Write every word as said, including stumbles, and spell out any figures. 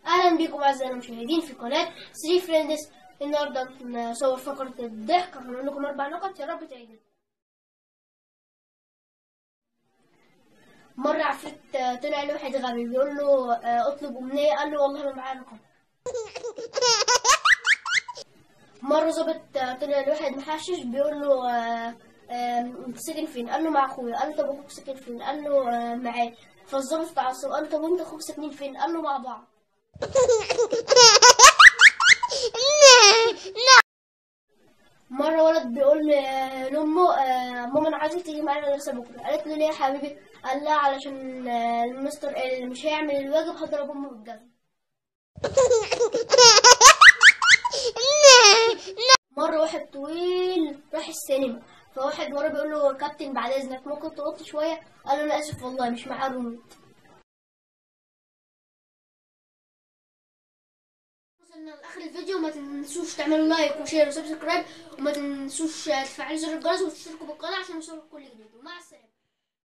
اهلا بكم اعزائي المشاهدين في قناه ثري فريندز. النهارده نصور فقره الضحك، هنقول لكم اربع نقط يا رب تعجبكم. مره عفريت طلع له واحد غبي بيقول له اطلب امنيه، قال له والله ما معايا رقم. مره ظابط طلع له واحد محشش بيقول له انت ساكن فين؟ قال له مع اخويا. قال له طب اخوك ساكن فين؟ قال له معاه. فالظابط اتعصب قال له طب وانت اخوك ساكنين فين؟ قال له مع بعض. مرة ولد بيقول لأمه ماما أنا عايزك تيجي معانا المدرسة بكرة. قالت له ليه يا حبيبي؟ قال لها علشان المستر اللي مش هيعمل الواجب هضرب أمه بالجزمة. مرة واحد طويل راح السينما، فواحد ورا بيقول له كابتن بعد إذنك ممكن توطي شوية؟ قال له أنا آسف والله مش معايا ريموت. وصلنا لاخر الفيديو، ما تنسوش تعملوا لايك وشير وسبسكرايب، وما تنسوش تفعلوا زر الجرس وتشتركوا بالقناه عشان يوصلكم كل جديد. ومع السلامه.